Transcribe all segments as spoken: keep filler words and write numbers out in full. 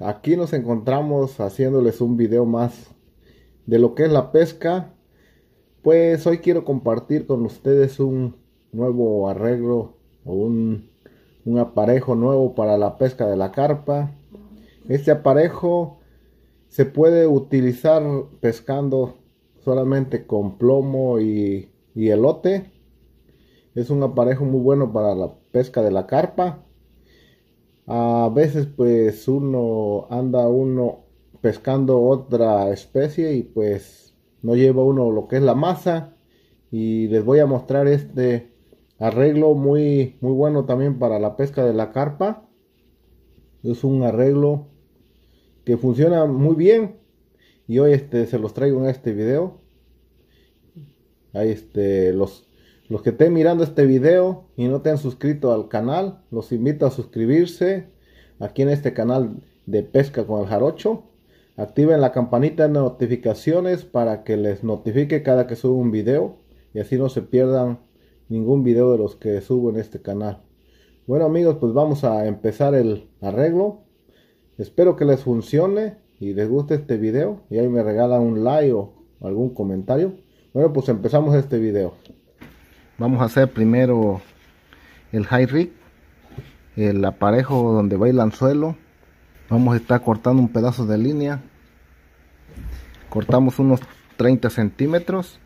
aquí nos encontramos haciéndoles un video más de lo que es la pesca. Pues hoy quiero compartir con ustedes un nuevo arreglo o un, un aparejo nuevo para la pesca de la carpa. Este aparejo se puede utilizar pescando solamente con plomo y, y elote. Es un aparejo muy bueno para la pesca de la carpa. A veces pues uno anda uno pescando otra especie y pues no lleva uno lo que es la masa, y les voy a mostrar este arreglo muy muy bueno también para la pesca de la carpa. Es un arreglo que funciona muy bien y hoy este se los traigo en este video. Ahí este los los que estén mirando este video y no te han suscrito al canal, los invito a suscribirse aquí en este canal de Pesca con el Jarocho. Activen la campanita de notificaciones para que les notifique cada que subo un video y así no se pierdan ningún video de los que subo en este canal. Bueno amigos, pues vamos a empezar el arreglo. Espero que les funcione y les guste este video y ahí me regalan un like o algún comentario. Bueno, pues empezamos este video. Vamos a hacer primero el high rig, el aparejo donde va el anzuelo. Vamos a estar cortando un pedazo de línea. Cortamos unos treinta centímetros.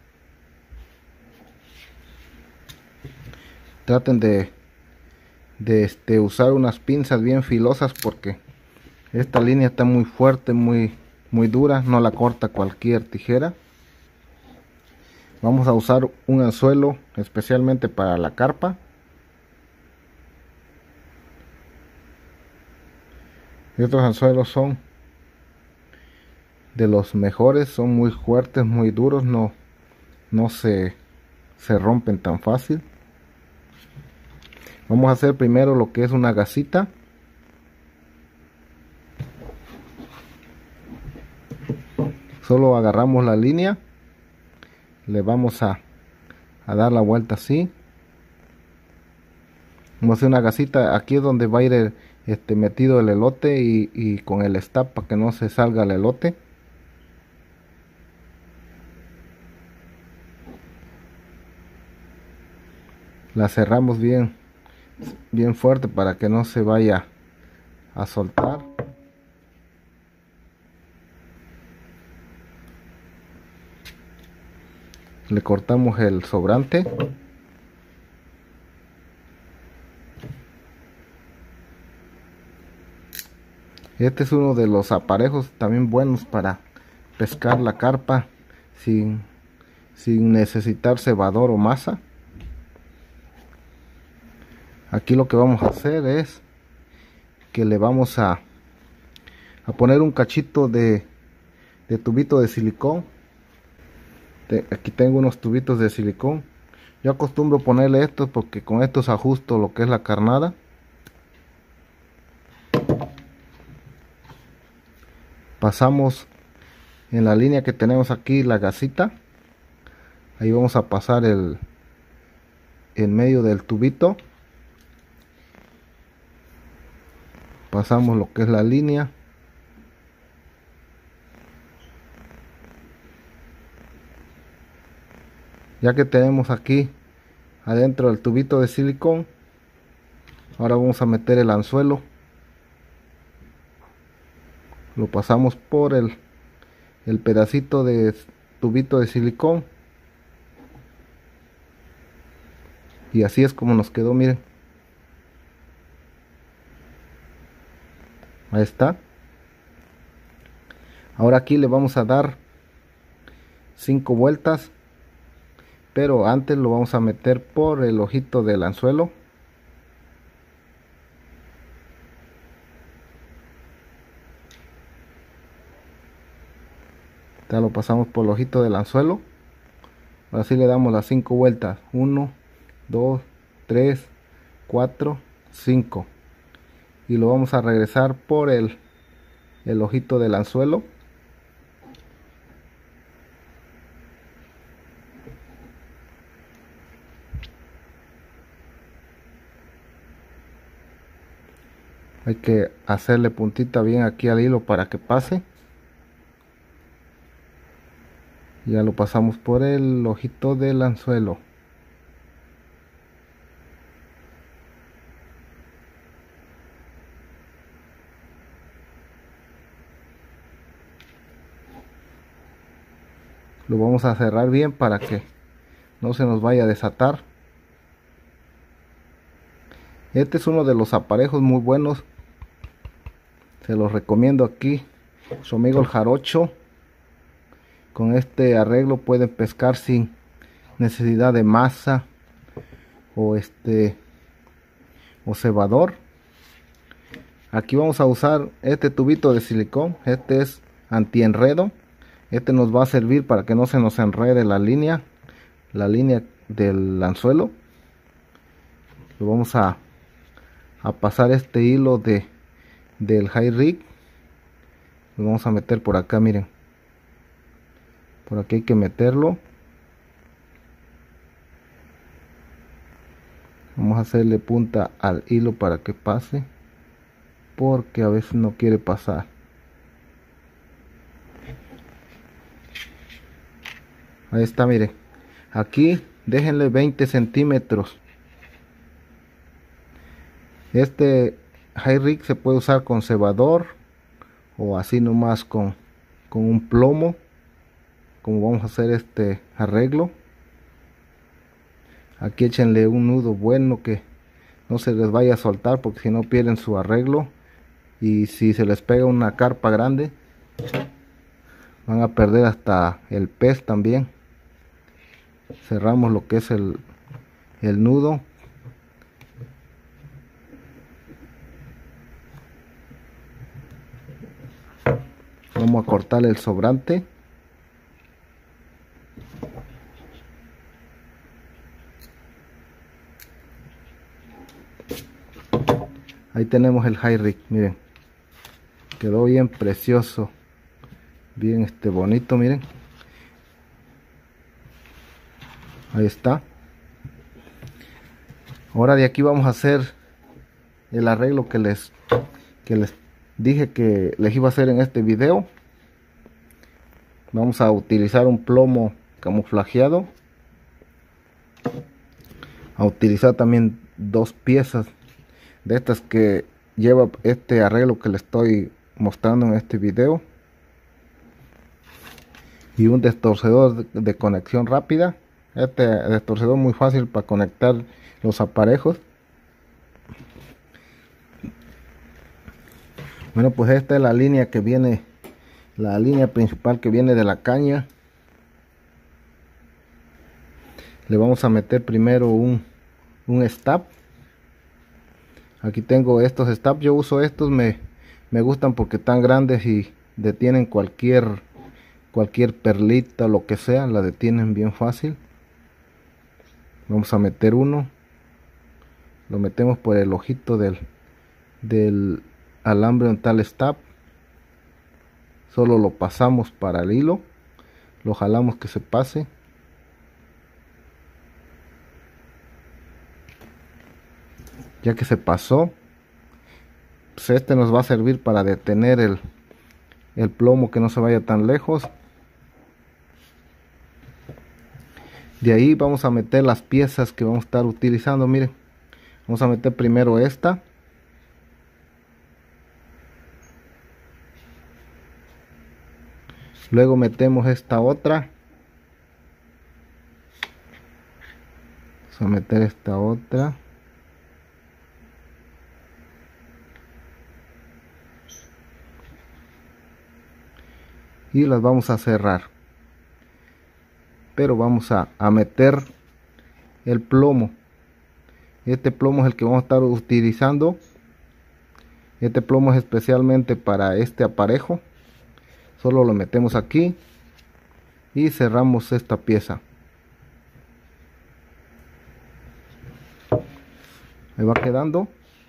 Traten de, de este, usar unas pinzas bien filosas porque esta línea está muy fuerte, muy, muy dura. No la corta cualquier tijera. Vamos a usar un anzuelo especialmente para la carpa. Estos anzuelos son de los mejores, son muy fuertes, muy duros, no, no se, se rompen tan fácil. Vamos a hacer primero lo que es una gasita. Solo agarramos la línea, le vamos a, a dar la vuelta así. Vamos a hacer una gasita, aquí es donde va a ir el, este, metido el elote y, y con el stop para que no se salga el elote. La cerramos bien, bien fuerte para que no se vaya a soltar. Le cortamos el sobrante. Este es uno de los aparejos también buenos para pescar la carpa sin, sin necesitar cebador o masa. Aquí lo que vamos a hacer es que le vamos a, a poner un cachito de, de tubito de silicón. De, aquí tengo unos tubitos de silicón. Yo acostumbro ponerle estos porque con estos ajusto lo que es la carnada. Pasamos en la línea que tenemos aquí la gasita. Ahí vamos a pasar el en medio del tubito. Pasamos lo que es la línea. Ya que tenemos aquí adentro el tubito de silicón, ahora vamos a meter el anzuelo. Lo pasamos por el, el pedacito de tubito de silicón. Y así es como nos quedó, miren. Ahí está. Ahora aquí le vamos a dar cinco vueltas. Pero antes lo vamos a meter por el ojito del anzuelo. Ya lo pasamos por el ojito del anzuelo. Ahora sí le damos las cinco vueltas. uno, dos, tres, cuatro, cinco. Y lo vamos a regresar por el, el ojito del anzuelo. Hay que hacerle puntita bien aquí al hilo para que pase. Ya lo pasamos por el ojito del anzuelo. Lo vamos a cerrar bien para que no se nos vaya a desatar. Este es uno de los aparejos muy buenos. Se los recomiendo aquí. Su amigo el Jarocho. Con este arreglo pueden pescar sin necesidad de masa o este o cebador. Aquí vamos a usar este tubito de silicón. Este es antienredo. Este nos va a servir para que no se nos enrede la línea, la línea del anzuelo. Lo vamos a, a pasar este hilo de del high rig. Lo vamos a meter por acá, miren. Por aquí hay que meterlo. Vamos a hacerle punta al hilo para que pase, porque a veces no quiere pasar. Ahí está, miren. Aquí déjenle veinte centímetros. Este high rig se puede usar con cebador o así nomás con, con un plomo, como vamos a hacer este arreglo. Aquí échenle un nudo bueno que no se les vaya a soltar, porque si no pierden su arreglo, y si se les pega una carpa grande van a perder hasta el pez también. Cerramos lo que es el, el nudo. Vamos a cortar el sobrante. Ahí tenemos el high rig, miren. Quedó bien precioso. Bien este bonito, miren. Ahí está. Ahora de aquí vamos a hacer el arreglo que les que les dije que les iba a hacer en este video. Vamos a utilizar un plomo camuflajeado. A utilizar también dos piezas de estas que lleva este arreglo que les estoy mostrando en este video. Y un destorcedor de, de conexión rápida. Este destorcedor muy fácil para conectar los aparejos. Bueno, pues esta es la línea que viene, la línea principal que viene de la caña. Le vamos a meter primero un, un stop. Aquí tengo estos stops. Yo uso estos, me, me gustan porque están grandes y detienen cualquier cualquier perlita o lo que sea, la detienen bien fácil. Vamos a meter uno, lo metemos por el ojito del, del alambre donde está el stop. Solo lo pasamos para el hilo, lo jalamos que se pase. Ya que se pasó, pues este nos va a servir para detener el, el plomo, que no se vaya tan lejos. De ahí vamos a meter las piezas que vamos a estar utilizando. Miren, vamos a meter primero esta. Luego metemos esta otra. Vamos a meter esta otra. Y las vamos a cerrar. Pero vamos a, a meter el plomo. Este plomo es el que vamos a estar utilizando. Este plomo es especialmente para este aparejo. Solo lo metemos aquí y cerramos esta pieza. Ahí va quedando.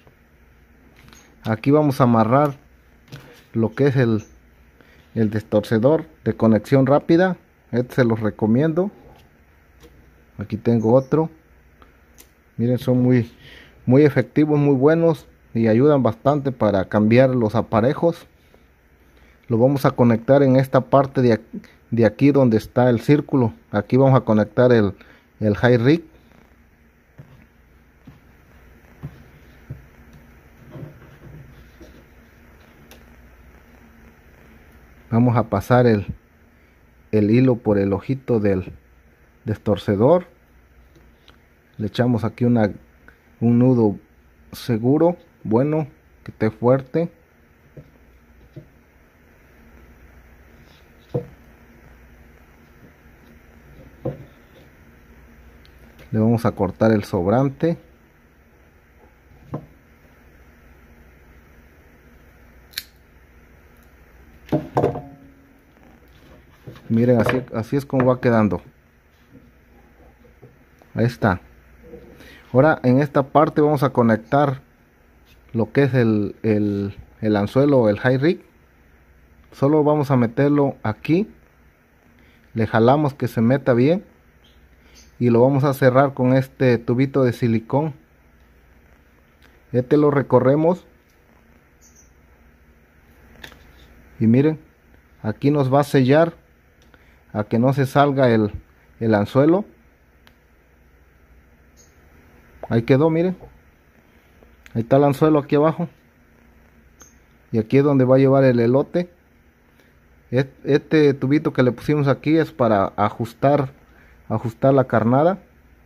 Aquí vamos a amarrar lo que es el, el destorcedor de conexión rápida. Este se los recomiendo. Aquí tengo otro. Miren, son muy muy efectivos, muy buenos. y ayudan bastante para cambiar los aparejos. Lo vamos a conectar en esta parte de aquí, de aquí donde está el círculo. Aquí vamos a conectar el, el high rig. Vamos a pasar el, el hilo por el ojito del destorcedor. Le echamos aquí una, un nudo seguro, bueno, que esté fuerte. Le vamos a cortar el sobrante. Miren, así, así es como va quedando. Ahí está. Ahora en esta parte vamos a conectar lo que es el, el, el anzuelo o el high rig. Solo vamos a meterlo aquí. Le jalamos que se meta bien. Y lo vamos a cerrar con este tubito de silicón. Este lo recorremos. Y miren, aquí nos va a sellar a que no se salga el, el anzuelo. Ahí quedó, miren. Ahí está el anzuelo aquí abajo. Y aquí es donde va a llevar el elote. Este tubito que le pusimos aquí es para ajustar ajustar la carnada.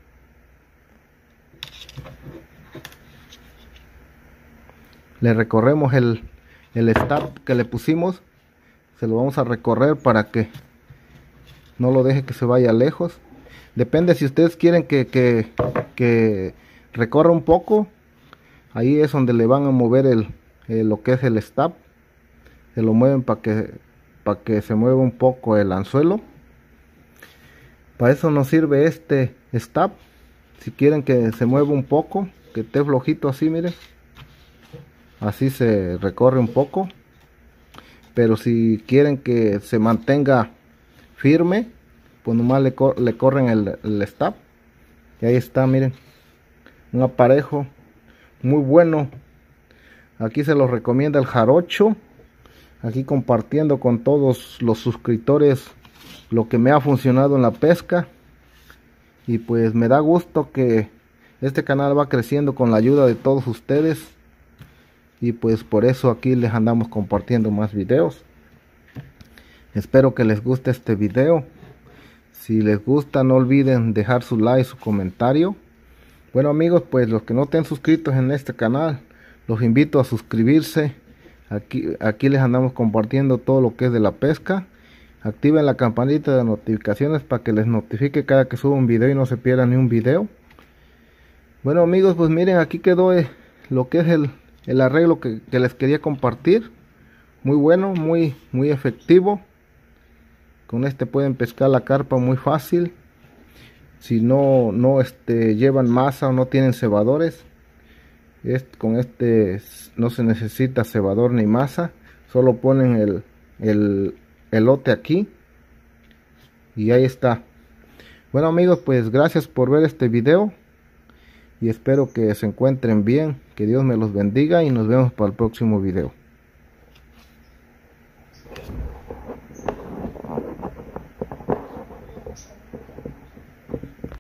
Le recorremos el, el stab que le pusimos. Se lo vamos a recorrer para que no lo deje que se vaya lejos. Depende si ustedes quieren que, que, que recorra un poco. Ahí es donde le van a mover el, el lo que es el stab. Se lo mueven para que, para que se mueva un poco el anzuelo. Para eso nos sirve este stab. Si quieren que se mueva un poco, que esté flojito así, miren. Así se recorre un poco. Pero si quieren que se mantenga firme, pues nomás le, cor le corren el, el stab. Y ahí está, miren. Un aparejo muy bueno. Aquí se los recomienda el Jarocho. Aquí compartiendo con todos los suscriptores lo que me ha funcionado en la pesca. Y pues me da gusto que este canal va creciendo con la ayuda de todos ustedes. Y pues por eso aquí les andamos compartiendo más videos. Espero que les guste este video. Si les gusta, no olviden dejar su like, su comentario. Bueno amigos, pues los que no estén suscritos en este canal, los invito a suscribirse. Aquí, aquí les andamos compartiendo todo lo que es de la pesca. Activen la campanita de notificaciones para que les notifique cada que suba un video y no se pierdan ni un video. Bueno amigos, pues miren, aquí quedó eh, lo que es el, el arreglo que, que les quería compartir. Muy bueno, muy, muy efectivo. Con este pueden pescar la carpa muy fácil. Si no, no este, llevan masa o no tienen cebadores, es, con este no se necesita cebador ni masa. Solo ponen el, el elote aquí y ahí está. Bueno amigos, pues gracias por ver este video y espero que se encuentren bien, que Dios me los bendiga y nos vemos para el próximo video.